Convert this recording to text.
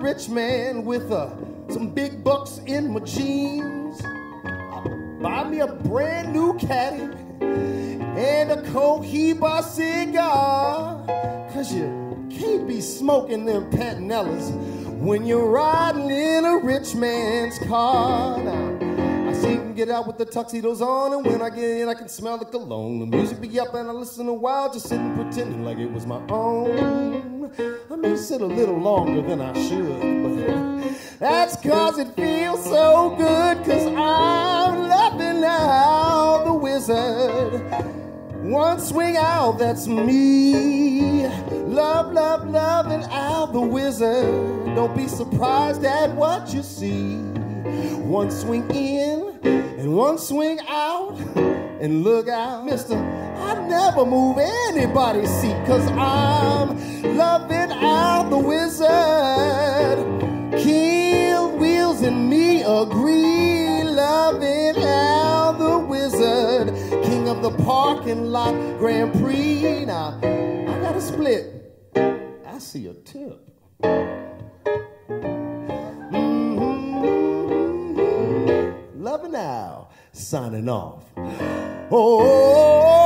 rich man with some big bucks in my jeans. Buy me a brand new caddy and a Cohiba cigar. Cause you can't be smoking them Pantanellas when you're riding in a rich man's car. Now, I see you can get out with the tuxedos on, and when I get in I can smell the cologne. The music be up and I listen a while, just sitting pretending like it was my own. I may sit a little longer than I should, but that's cause it feels so good. Cause I'm loving Al the Wizard. One swing out, that's me. Love, love, loving Al the Wizard. Don't be surprised at what you see. One swing in and one swing out. And look out, mister, I never move anybody's seat. Cause I'm loving Al the Wizard. Kill Wheels and me agree. Loving Al the Wizard. King of the parking lot Grand Prix. Now, I got a split. I see a tip. Loving Al, signing off. Oh.